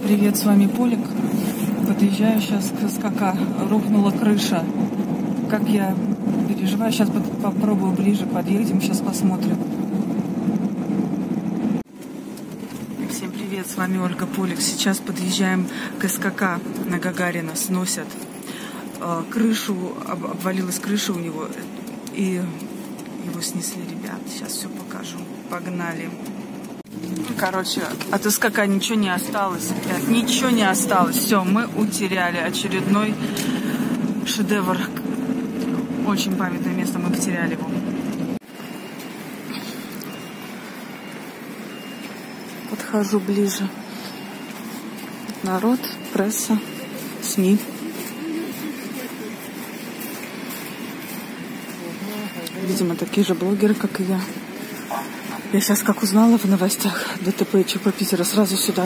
привет, с вами Полик. Подъезжаю сейчас к СКК. Рухнула крыша. Как я переживаю. Сейчас попробую ближе подъедем, сейчас посмотрим. Всем привет, с вами Ольга Полик. Сейчас подъезжаем к СКК на Гагарина. Сносят крышу, обвалилась крыша у него. И его снесли, ребят. Сейчас все покажу. Погнали. Короче, от СКК ничего не осталось, ребят, ничего не осталось. Все, мы утеряли очередной шедевр. Очень памятное место, мы потеряли его. Подхожу ближе. Народ, пресса, СМИ. Видимо, такие же блогеры, как и я. Я сейчас как узнала в новостях ДТП и ЧП Питера, сразу сюда.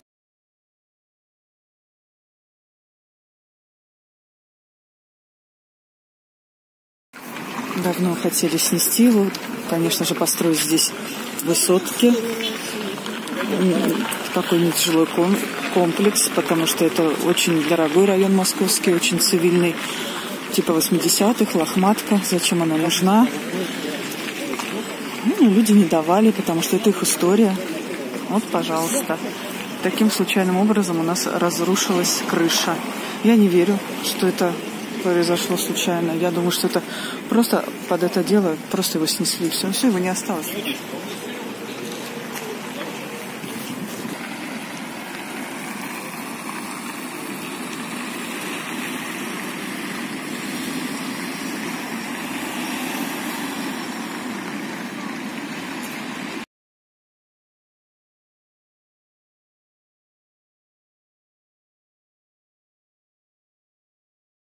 Давно хотели снести его, конечно же, построить здесь высотки, какой-нибудь жилой комплекс, потому что это очень дорогой район московский, очень цивильный, типа 80-х, лохматка, зачем она нужна? Люди не давали, потому что это их история. Вот, пожалуйста. Таким случайным образом у нас разрушилась крыша. Я не верю, что это произошло случайно. Я думаю, что это просто под это дело, просто его снесли. Все, его не осталось.